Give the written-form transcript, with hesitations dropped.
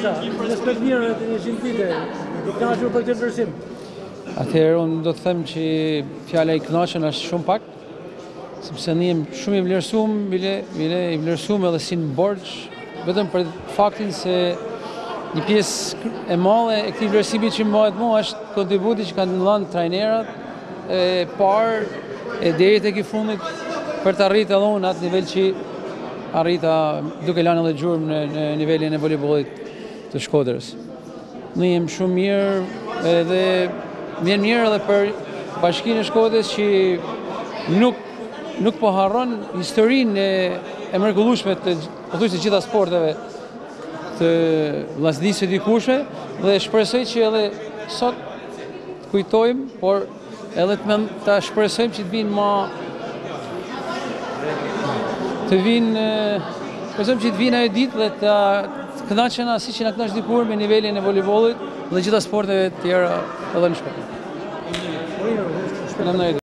Alexa, në spet mirë të 100 vite, i kënaqur për këtë vlerësim. Atëherë unë do të them që fjala i kënaqur është shumë pak, sepse ne jemi shumë i vlerësuar edhe si në borxh, vetëm për faktin se një pjesë e madhe e këtij vlerësimi që mbajt mua është kontributi që kanë dhënë trajnerat e parë e deri tek i fundit për të arritur edhe unë atë nivel që arrita duke lënë edhe gjurmë në nivelin e voleybollit të Shkodrës. Ne jemi shumë mirë edhe mirë edhe për Bashkinë e Shkodrës që nuk po harron historinë e mrekullueshme të gjitha sporteve të vllaznisë së dikushme dhe shpresoj që edhe sot kujtojmë, por edhe ta shpresojmë që të vinë ajo ditë dhe të kënaqena siç na kënaq dikur me nivelin e voleybollit dhe gjitha sporteve tjera edhe në Shkodër.